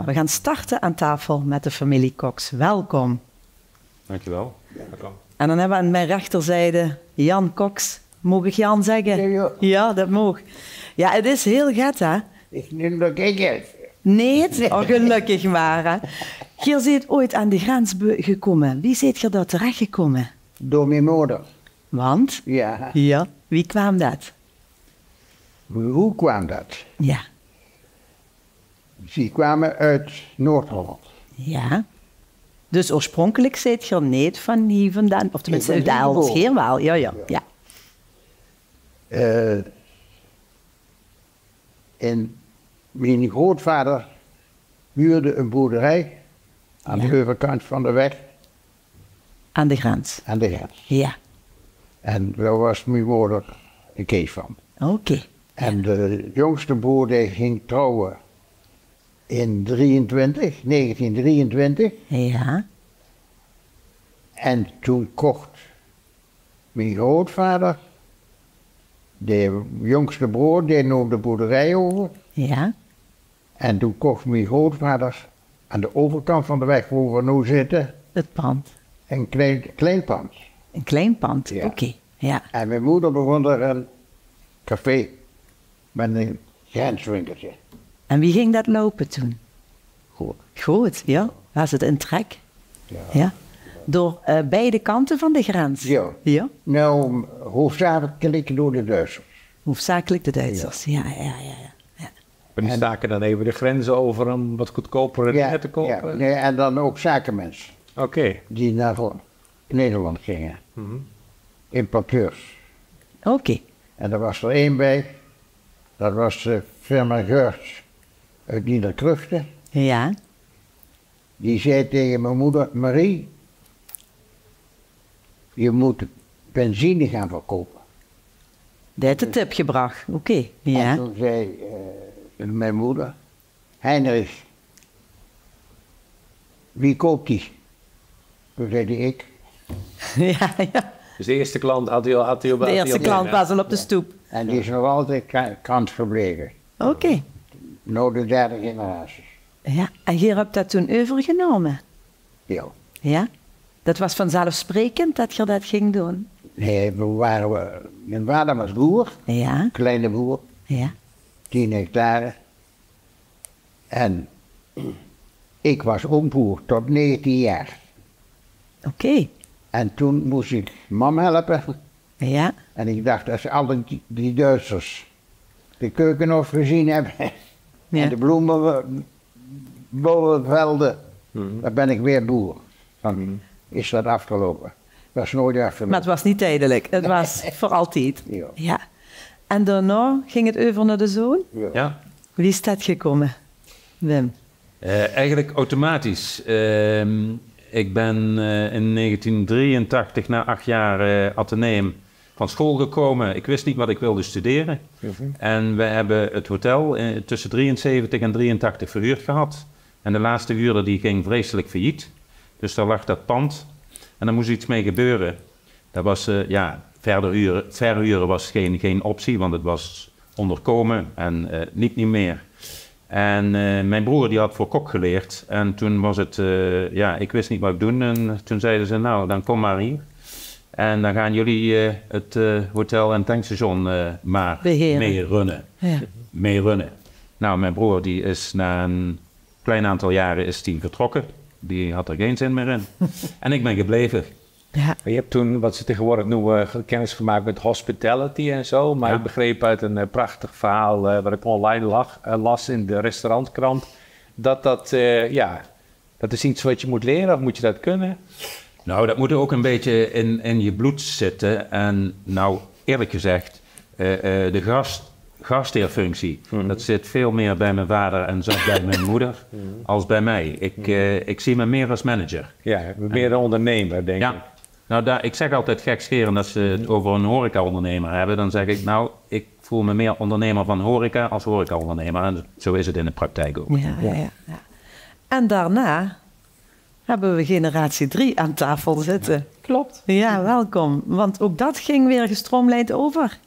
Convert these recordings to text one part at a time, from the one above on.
we gaan starten aan tafel met de familie Cox. Welkom. Dankjewel. En dan hebben we aan mijn rechterzijde Jan Cox. Mag ik Jan zeggen? Ja. Ja, dat mag. Ja, het is heel gat, hè? Ik neem dat ik het. Nee, oh, gelukkig maar, hè. Je zit ooit aan de grens gekomen. Wie zit je daar terechtgekomen? Door mijn moeder. Want? Ja. Ja. Wie kwam dat? Hoe kwam dat? Ja. Ze kwamen uit Noord-Holland. Ja. Dus oorspronkelijk zit je niet van hier vandaan, of tenminste uit de Elfsheer wel. Ja. En mijn grootvader huurde een boerderij aan de overkant van de weg. Aan de grens. Aan de grens. Ja. En daar was mijn moeder een kees van. Oké. En de jongste broer die ging trouwen in 1923. Ja. En toen kocht mijn grootvader, de jongste broer, die nam de boerderij over. Ja. En toen kocht mijn grootvader aan de overkant van de weg waar we nu zitten, Het pand. een klein pand. Een klein pand. Ja. Oké. Ja. En mijn moeder begon er een café met een grenswinkeltje. En wie ging dat lopen toen? Goed. Goed, ja. Was het een trek? Ja. Door beide kanten van de grens? Ja. Ja. Nou, hoofdzakelijk door de Duitsers. Hoofdzakelijk de Duitsers. Ja. Maar die staken dan even de grenzen over om wat goedkoper net te kopen? Ja, nee, en dan ook zakenmensen Oké. die naar Nederland gingen. Importeurs. Oké. En er was er één bij, dat was de firma Geurts uit Niederkruchten. Ja. Die zei tegen mijn moeder, Marie, je moet benzine gaan verkopen. Die heeft de tip gebracht. Oké. En Ja. toen zei mijn moeder, Heinrich, wie koopt die? Toen zei ik. Ja. Dus de eerste klant had hij al... De eerste klant was al op de stoep. En die is nog altijd kant gebleven. Oké. Nou de derde generatie. Ja. En je hebt dat toen overgenomen? Ja. Ja. Dat was vanzelfsprekend dat je dat ging doen? Nee, mijn vader was boer, Ja. kleine boer, Ja. 10 hectare. En ik was ook boer tot 19 jaar. Oké. En toen moest ik mam helpen. Ja. En ik dacht, als alle die Duitsers de keukenhof gezien hebben Ja. en de bloemenvelden, dan ben ik weer boer. Dan is dat afgelopen. Dat is nooit afgelopen. Maar het was niet tijdelijk. Het was voor altijd. Ja. Ja. En daarna ging het over naar de zoon? Ja. Wie is dat gekomen? Wim? Eigenlijk automatisch. Ik ben in 1983 na 8 jaar ateneum van school gekomen. Ik wist niet wat ik wilde studeren. En we hebben het hotel tussen 73 en 83 verhuurd gehad. En de laatste huurder die ging vreselijk failliet. Dus daar lag dat pand. En daar moest iets mee gebeuren. Dat was, verhuren was geen optie, want het was onderkomen en niet meer. En mijn broer die had voor kok geleerd. En toen was het, ik wist niet wat ik doen. En toen zeiden ze, nou, dan kom maar hier. En dan gaan jullie het hotel en tankstation maar mee runnen. Ja. Mee runnen. Nou, mijn broer die is na een klein aantal jaren is die vertrokken. Die had er geen zin meer in. En ik ben gebleven. Ja. Maar je hebt toen, wat ze tegenwoordig noemen, kennis gemaakt met hospitality en zo. Maar ik begreep uit een prachtig verhaal wat ik online las in de restaurantkrant. Dat is iets wat je moet leren, of moet je dat kunnen? Nou, dat moet ook een beetje in je bloed zitten. En nou, eerlijk gezegd, de gastheerfunctie, dat zit veel meer bij mijn vader en zelfs bij mijn moeder als bij mij. Ik zie me meer als manager. Ja, meer een ondernemer, denk ik. Nou, ik zeg altijd gekscherend als ze het over een horeca-ondernemer hebben. Dan zeg ik, nou, ik voel me meer ondernemer van horeca als horeca-ondernemer. En zo is het in de praktijk ook. Ja. En daarna hebben we generatie 3 aan tafel zitten. Klopt. Ja, welkom. Want ook dat ging weer gestroomlijnd over.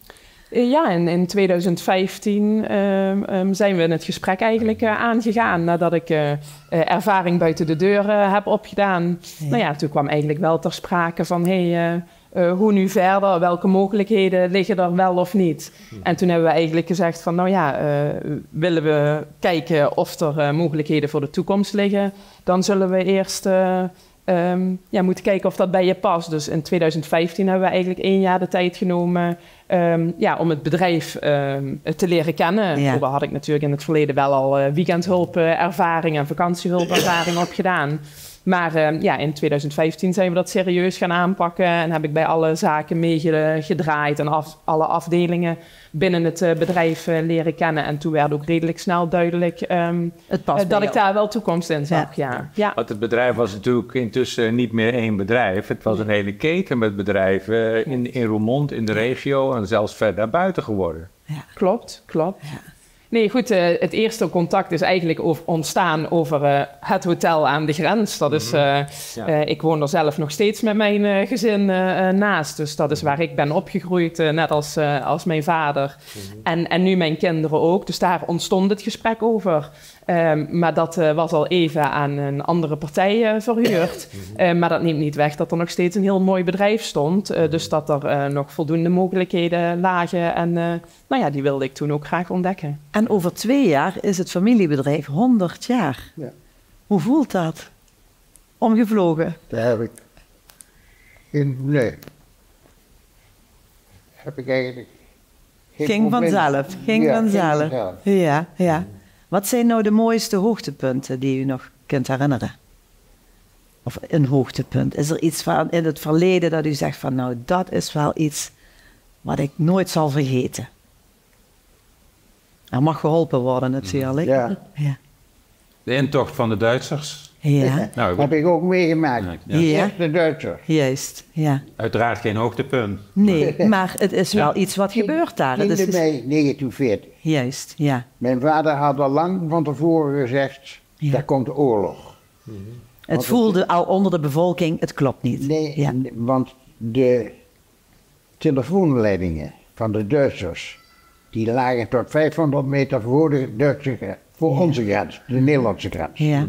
Ja, en in 2015 zijn we het gesprek eigenlijk aangegaan nadat ik ervaring buiten de deur heb opgedaan. Ja. Nou ja, toen kwam eigenlijk wel ter sprake van hoe nu verder, welke mogelijkheden liggen er wel of niet. En toen hebben we eigenlijk gezegd van willen we kijken of er mogelijkheden voor de toekomst liggen, dan zullen we eerst moeten kijken of dat bij je past. Dus in 2015 hebben we eigenlijk 1 jaar de tijd genomen om het bedrijf te leren kennen. Ja. Daar had ik natuurlijk in het verleden wel al weekendhulpervaring en vakantiehulpervaring op gedaan. Maar in 2015 zijn we dat serieus gaan aanpakken en heb ik bij alle zaken meegedraaid en alle afdelingen binnen het bedrijf leren kennen. En toen werd ook redelijk snel duidelijk dat ik daar wel toekomst in zag. Ja. Want het bedrijf was natuurlijk intussen niet meer 1 bedrijf. Het was een hele keten met bedrijven in Roermond, in de regio en zelfs ver daarbuiten geworden. Ja. Klopt. Ja. Nee, goed, het eerste contact is eigenlijk ontstaan over het hotel aan de grens. Dat is, ik woon er zelf nog steeds met mijn gezin naast. Dus dat is waar ik ben opgegroeid, net als mijn vader. En nu mijn kinderen ook. Dus daar ontstond het gesprek over. Maar dat was al even aan een andere partij verhuurd. Maar dat neemt niet weg dat er nog steeds een heel mooi bedrijf stond. Dus dat er nog voldoende mogelijkheden lagen. En die wilde ik toen ook graag ontdekken. En over 2 jaar is het familiebedrijf 100 jaar. Ja. Hoe voelt dat? Omgevlogen? Daar heb ik... Nee. Heb ik eigenlijk... Ging vanzelf. Ging vanzelf. Ja. Wat zijn nou de mooiste hoogtepunten die u nog kunt herinneren? Of een hoogtepunt. Is er iets van in het verleden dat u zegt van dat is wel iets wat ik nooit zal vergeten? Er mag geholpen worden natuurlijk. Ja. De intocht van de Duitsers. Ja. Heb ik ook meegemaakt. Ja. De Duitser. Juist, ja. Uiteraard geen hoogtepunt. Nee, maar het is wel iets wat gebeurt daar. 10 mei 1940. Juist, ja. Mijn vader had al lang van tevoren gezegd, daar komt de oorlog. Het voelde al onder de bevolking, het klopt niet. Nee, want de telefoonleidingen van de Duitsers, die lagen tot 500 meter voor de Duitse grens, voor onze grens, de Nederlandse grens. Ja.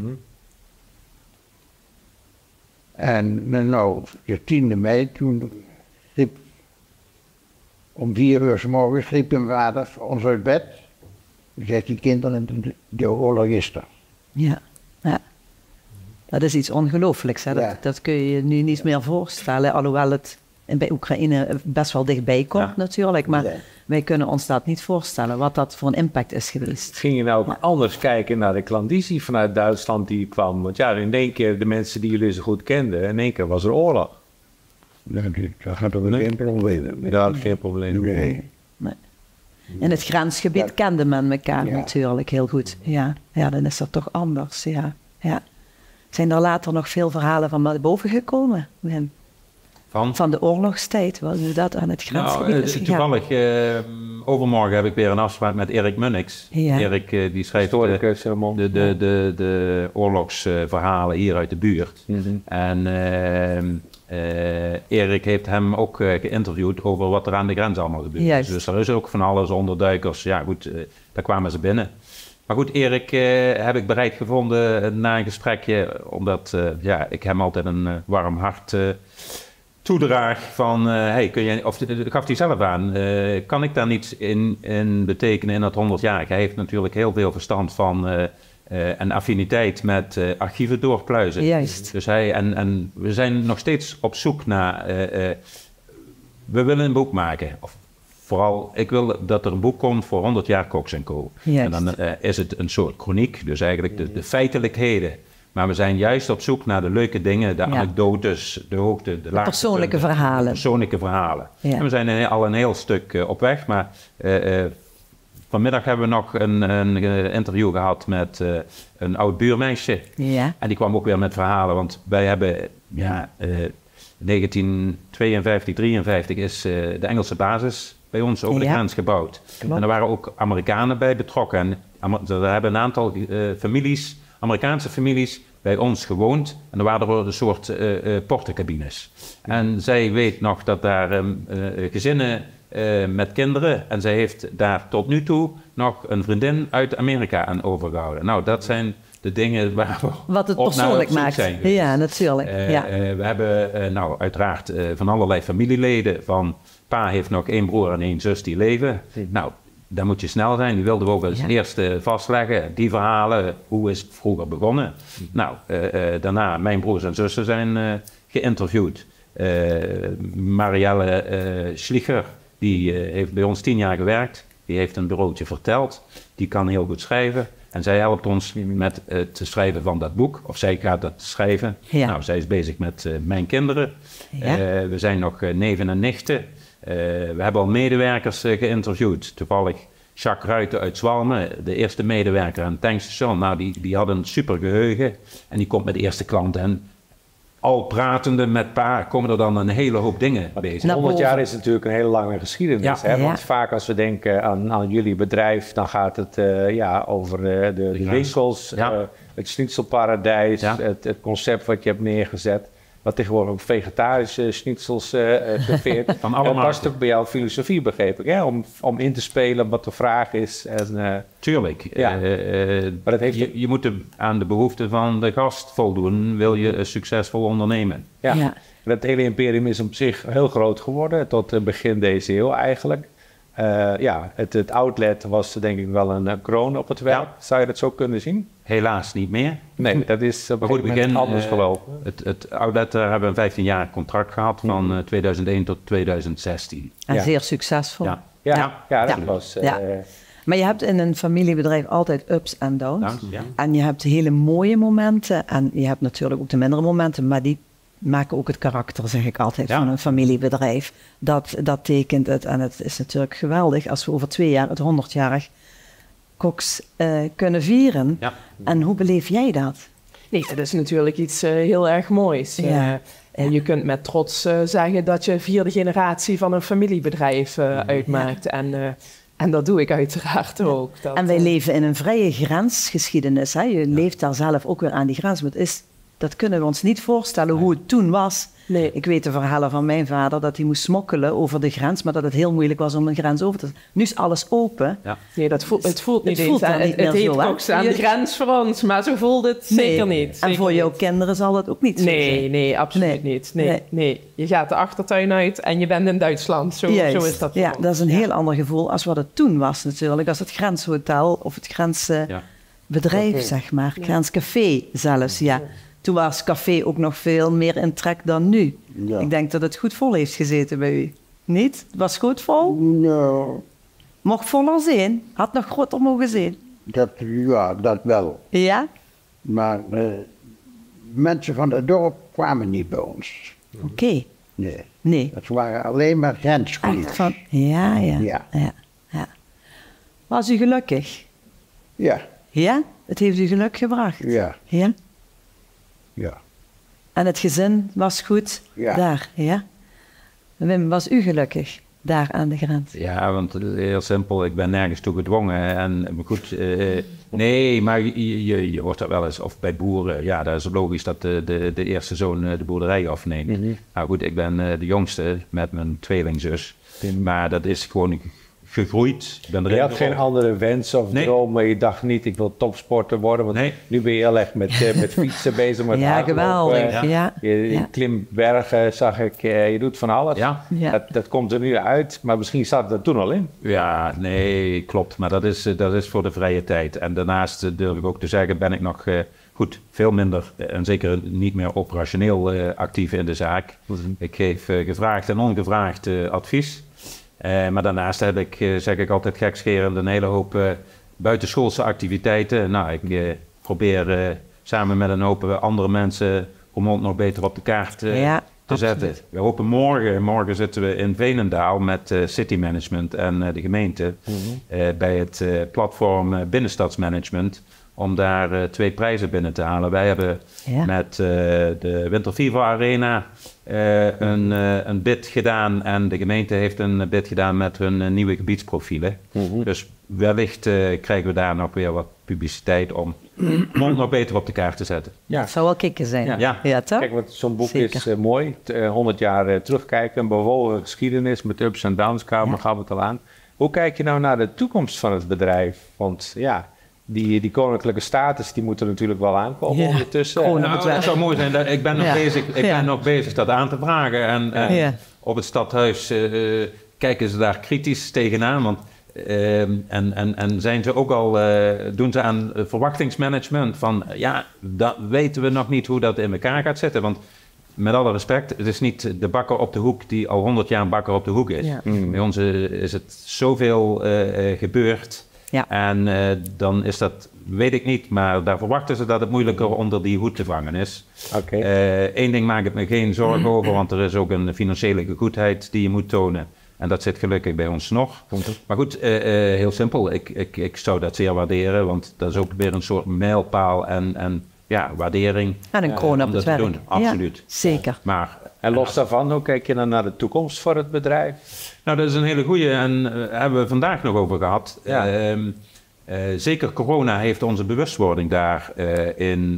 En de 10e mei, toen riep om 4 uur 's morgens riep mijn vader ons uit bed. Toen zei die kinderen, de oorlog is er. Ja. Dat is iets ongelooflijks. Hè? Ja. Dat kun je je nu niet meer voorstellen. Alhoewel het bij Oekraïne best wel dichtbij komt natuurlijk. Maar wij kunnen ons dat niet voorstellen wat dat voor een impact is geweest. Ging je nou ook anders kijken naar de klandizie vanuit Duitsland die kwam? Want in één keer de mensen die jullie zo goed kenden, in één keer was er oorlog. Nee, dat gaat er geen probleem. Daar geen probleem. Nee. In het grensgebied kende men elkaar natuurlijk heel goed. Ja, dan is dat toch anders. Ja. Zijn er later nog veel verhalen van boven gekomen, Wim? Van de oorlogstijd, hoe dat aan het grensgebied is gegaan? Toevallig, overmorgen heb ik weer een afspraak met Erik Munnix. Ja. Erik die schrijft de oorlogsverhalen hier uit de buurt. En Erik heeft hem ook geïnterviewd over wat er aan de grens allemaal gebeurt. Juist. Dus er is ook van alles onderduikers. Ja goed, daar kwamen ze binnen. Maar goed, Erik heb ik bereid gevonden na een gesprekje, omdat ik hem altijd een warm hart toedraag van, kun je, of gaf hij zelf aan, kan ik daar niets in betekenen in dat 100 jaar? Hij heeft natuurlijk heel veel verstand van en affiniteit met archieven doorpluizen. Juist. Dus en we zijn nog steeds op zoek naar, we willen een boek maken. Of vooral, ik wil dat er een boek komt voor 100 jaar Cox & Co. Juist. En dan is het een soort chroniek, dus eigenlijk de feitelijkheden. Maar we zijn juist op zoek naar de leuke dingen, de anekdotes, de hoogte, de laagte. Persoonlijke verhalen. Persoonlijke verhalen. Ja. En we zijn al een heel stuk op weg, maar vanmiddag hebben we nog een interview gehad met een oud buurmeisje. Ja. En die kwam ook weer met verhalen, want wij hebben 1952, 53 is de Engelse basis bij ons over de grens gebouwd. Klopt. En er waren ook Amerikanen bij betrokken. En er hebben een aantal families, Amerikaanse families, bij ons gewoond. En er waren er een soort portencabines. En zij weet nog dat daar gezinnen met kinderen. En zij heeft daar tot nu toe nog een vriendin uit Amerika aan overgehouden. Nou, dat zijn de dingen waar we wat het persoonlijk maakt. Zijn ja, natuurlijk. We hebben uiteraard van allerlei familieleden. Van pa heeft nog 1 broer en 1 zus die leven. Nou, dan moet je snel zijn. Die wilden we ook als eerste vastleggen. Die verhalen, hoe is het vroeger begonnen? Nou, daarna mijn broers en zussen zijn geïnterviewd. Marielle Schlicher, die heeft bij ons 10 jaar gewerkt. Die heeft een bureautje verteld. Die kan heel goed schrijven. En zij helpt ons met het schrijven van dat boek. Of zij gaat dat schrijven. Ja. Nou, zij is bezig met mijn kinderen. Ja. We zijn nog neven en nichten. We hebben al medewerkers geïnterviewd. Toevallig Jacques Ruiten uit Zwalmen, de eerste medewerker aan het tankstation. Nou, die had een super geheugen. En die komt met de eerste klant. En al pratende met pa komen er dan een hele hoop dingen bezig. 100 jaar is natuurlijk een hele lange geschiedenis. Hè? Want vaak als we denken aan jullie bedrijf, dan gaat het over de winkels, het schnitzelparadijs, het concept wat je hebt neergezet. Wat tegenwoordig ook vegetarische schnitzels serveert. Van alle dat past ook bij jouw filosofie, begreep ik. Hè? Om in te spelen wat de vraag is. En, tuurlijk. Ja. Maar dat heeft je moet aan de behoeften van de gast voldoen. Wil je succesvol ondernemen. Ja. Dat hele imperium is op zich heel groot geworden. Tot begin deze eeuw eigenlijk. Het outlet was denk ik wel een kroon op het werk. Ja. Zou je dat zo kunnen zien? Helaas niet meer. Nee, dat is op een goed begin anders gelopen. Het outlet, daar hebben we een 15 jaar contract gehad van 2001 tot 2016. En zeer succesvol. Dat was... Maar je hebt in een familiebedrijf altijd ups en downs. En je hebt hele mooie momenten en je hebt natuurlijk ook de mindere momenten, maar die maken ook het karakter, zeg ik altijd, van een familiebedrijf. Dat tekent het. En het is natuurlijk geweldig als we over 2 jaar het 100-jarig Cox kunnen vieren. Ja. En hoe beleef jij dat? Nee, dat is natuurlijk iets heel erg moois. Ja. Je kunt met trots zeggen dat je 4e generatie van een familiebedrijf uitmaakt. En dat doe ik uiteraard ook. En wij leven in een vrije grensgeschiedenis. Hè? Je leeft daar zelf ook weer aan die grens. Maar dat kunnen we ons niet voorstellen hoe het toen was. Nee. Ik weet de verhalen van mijn vader dat hij moest smokkelen over de grens, maar dat het heel moeilijk was om een grens over te zetten. Nu is alles open. Ja. Nee, het voelt niet eens. Het heet ook aan de grens voor ons, maar zo voelt het zeker niet. En voor jouw kinderen zal dat ook niet zo zijn? Nee, absoluut niet. Nee. Je gaat de achtertuin uit en je bent in Duitsland. Zo is dat. Ja, dat is een heel ander gevoel als wat het toen was natuurlijk. Als het grenshotel of het grensbedrijf, zeg maar. Grenscafé zelfs, Toen was café ook nog veel meer in trek dan nu. Ja. Ik denk dat het goed vol heeft gezeten bij u. Niet? Het was goed vol? Nou. Mocht voller zijn? Had nog groter mogen zijn? Dat wel. Ja? Maar mensen van het dorp kwamen niet bij ons. Oké. Nee. Dat waren alleen maar grensgangers. Ja. Was u gelukkig? Ja. Ja? Het heeft u geluk gebracht? Ja. Ja? Ja. En het gezin was goed daar, ja? Wim, was u gelukkig daar aan de grens? Ja, want heel simpel, ik ben nergens toe gedwongen. En goed, nee, maar je hoort dat wel eens, of bij boeren. Ja, dat is logisch dat de eerste zoon de boerderij afneemt. Mm-hmm. Nou goed, ik ben de jongste met mijn tweelingzus. Maar dat is gewoon gegroeid. Je had geen andere wens of droom, maar je dacht niet, ik wil topsporter worden, want nu ben je heel erg met fietsen bezig, met hardlopen. Geweldig. Je klimt bergen, zag ik, je doet van alles. Ja. Dat komt er nu uit, maar misschien zat het er toen al in. Ja, nee, klopt, maar dat is voor de vrije tijd. En daarnaast durf ik ook te zeggen, ben ik nog goed, veel minder en zeker niet meer operationeel actief in de zaak. Ik geef gevraagd en ongevraagd advies. Maar daarnaast heb ik, zeg ik altijd gekscherend, een hele hoop buitenschoolse activiteiten. Nou, ik probeer samen met een hoop andere mensen Roermond nog beter op de kaart te zetten. We hopen morgen zitten we in Veenendaal met City Management en de gemeente bij het platform Binnenstadsmanagement om daar 2 prijzen binnen te halen. Wij hebben met de Winter Fever Arena een bid gedaan en de gemeente heeft een bid gedaan met hun nieuwe gebiedsprofielen. Dus wellicht krijgen we daar nog weer wat publiciteit om ons nog beter op de kaart te zetten. Ja. Dat zou wel kicken zijn. Ja. Toch? Kijk, want zo'n boek is mooi. 100 jaar terugkijken, een bewogen geschiedenis met ups en downs, Carmen gaf het al aan. Hoe kijk je nou naar de toekomst van het bedrijf? Want ja, die koninklijke status, die moeten natuurlijk wel aankomen ondertussen. Nou, dat zou mooi zijn. Ik ben nog bezig dat aan te vragen. En op het stadhuis kijken ze daar kritisch tegenaan. Want, en zijn ze ook al, doen ze aan verwachtingsmanagement van, dat weten we nog niet hoe dat in elkaar gaat zitten. Want met alle respect, het is niet de bakker op de hoek die al 100 jaar een bakker op de hoek is. Ja. Bij ons is het zoveel gebeurd. Ja. En dan is dat, weet ik niet, maar daar verwachten ze dat het moeilijker onder die hoed te vangen is. Eén ding maak ik me geen zorgen over, want er is ook een financiële goedheid die je moet tonen. En dat zit gelukkig bij ons nog. Maar goed, heel simpel. Ik zou dat zeer waarderen, want dat is ook weer een soort mijlpaal en waardering. En een kroon op het werk. Doen. Absoluut. Ja, zeker. Maar, en los daarvan, hoe kijk je dan naar de toekomst voor het bedrijf? Nou, dat is een hele goeie en hebben we vandaag nog over gehad. Ja. Zeker corona heeft onze bewustwording daarin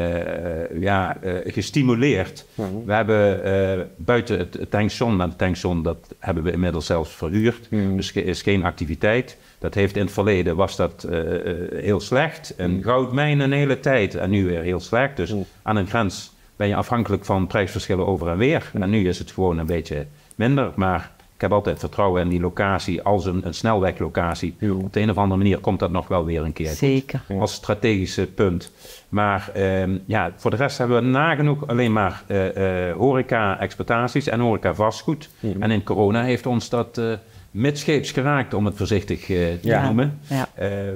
gestimuleerd. We hebben buiten het tankstation, maar het tankstation dat hebben we inmiddels zelfs verhuurd. Dus er is geen activiteit. Dat heeft in het verleden was dat heel slecht. Een goudmijn een hele tijd en nu weer heel slecht. Dus aan een grens ben je afhankelijk van prijsverschillen over en weer. En nu is het gewoon een beetje minder, maar ik heb altijd vertrouwen in die locatie als een snelweglocatie. Op de een of andere manier komt dat nog wel weer een keer. Zeker. Als strategische punt. Maar voor de rest hebben we nagenoeg alleen maar horeca-exploitaties en horeca-vastgoed. En in corona heeft ons dat midscheeps geraakt, om het voorzichtig te noemen. Ja.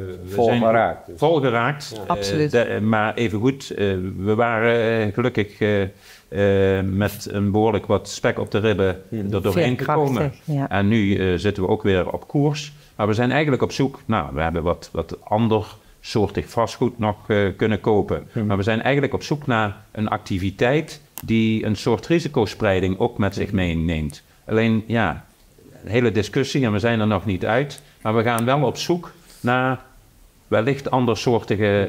Vol geraakt. Absoluut. Maar evengoed, we waren gelukkig met een behoorlijk wat spek op de ribben er doorheen gekomen. Ja. En nu zitten we ook weer op koers. Maar we zijn eigenlijk op zoek, we hebben wat ander soortig vastgoed nog kunnen kopen. Maar we zijn eigenlijk op zoek naar een activiteit die een soort risicospreiding ook met zich meeneemt. Alleen, een hele discussie en we zijn er nog niet uit. Maar we gaan wel op zoek naar wellicht andersoortige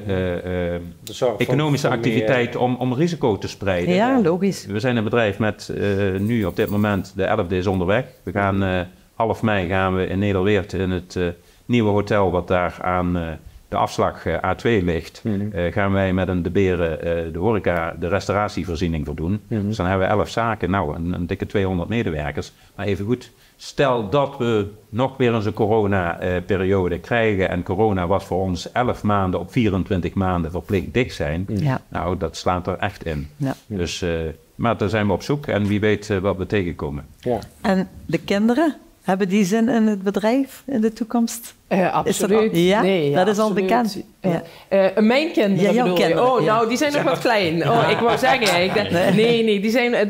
economische activiteit om risico te spreiden. Ja, logisch. We zijn een bedrijf met nu op dit moment, de 11e is onderweg. We gaan half mei gaan we in Nederweert in het nieuwe hotel wat daar aan de afslag A2 ligt. Gaan wij met een De Beren de horeca, de restauratievoorziening voor doen. Dus dan hebben we 11 zaken, een dikke 200 medewerkers. Maar even goed, stel dat we nog weer eens een corona-periode krijgen en corona was voor ons 11 maanden op 24 maanden verplicht dicht zijn. Nou, dat slaat er echt in. Ja. Dus, maar daar zijn we op zoek en wie weet wat we tegenkomen. Ja. En de kinderen, hebben die zin in het bedrijf in de toekomst? Absoluut. Dat is al bekend. Ja. Mijn kinderen bedoel je? Nou, die zijn nog wat klein. Ik wou zeggen, nee, die zijn,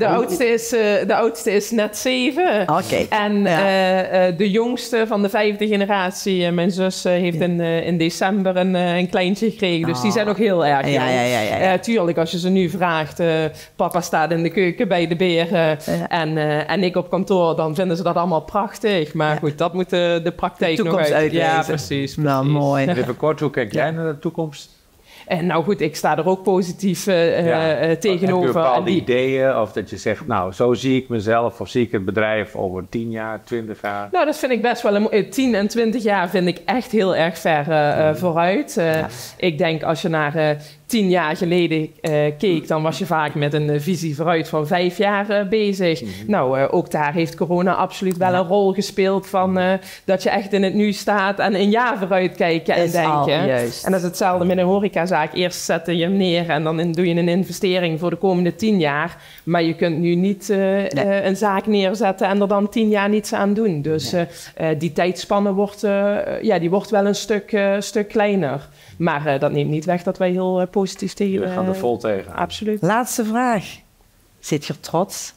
de oudste is net 7. En de jongste van de 5e generatie, mijn zus, heeft in december een kleintje gekregen. Dus die zijn nog heel erg jong. Tuurlijk, als je ze nu vraagt, papa staat in de keuken bij De Beren en ik op kantoor, dan vinden ze dat allemaal prachtig. Maar goed, dat moet de praktijk nog uit. Ja, precies. Nou, mooi. Even kort, hoe kijk jij naar de toekomst? Nou goed, ik sta er ook positief tegenover. Heb je bepaalde ideeën of dat je zegt, zo zie ik mezelf of zie ik het bedrijf over 10 jaar, 20 jaar? Nou, dat vind ik best wel 10 en 20 jaar vind ik echt heel erg ver vooruit. Ik denk als je naar 10 jaar geleden keek, dan was je vaak met een visie vooruit van 5 jaar bezig. Nou, ook daar heeft corona absoluut wel een rol gespeeld van dat je echt in het nu staat en een jaar vooruit kijken en denken. En dat is hetzelfde met een horecazaak. Eerst zet je hem neer en dan doe je een investering voor de komende 10 jaar. Maar je kunt nu niet een zaak neerzetten en er dan 10 jaar niets aan doen. Dus die tijdspanne wordt wel een stuk kleiner. Maar dat neemt niet weg dat wij heel positief tegen... We gaan er vol tegen. Absoluut. Laatste vraag. Zit je trots?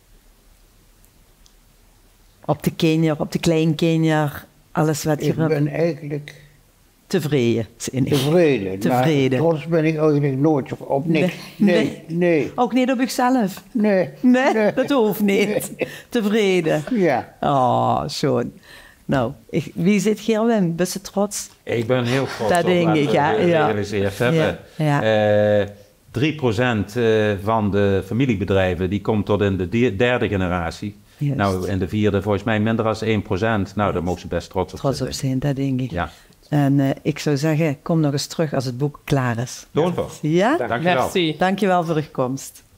Op de kinderen, op de kleinkinderen, alles wat je... Ik ben eigenlijk... Tevreden. Maar trots ben ik eigenlijk nooit op niks. Nee. Ook niet op uzelf? Nee. Dat hoeft niet. Tevreden? Ja. Oh, zo. Nou, wie zit Gerwin? Ben je trots? Ik ben heel trots dat op denk ik, wat we gerealiseerd hebben. Ja. 3% van de familiebedrijven die komt tot in de derde generatie. Juist. Nou, in de vierde volgens mij minder dan 1%. Nou, daar mogen ze best trots op zijn, dat denk ik. Ja. En ik zou zeggen, kom nog eens terug als het boek klaar is. Loon voor. Ja? Dankjewel. Merci. Dankjewel voor uw komst.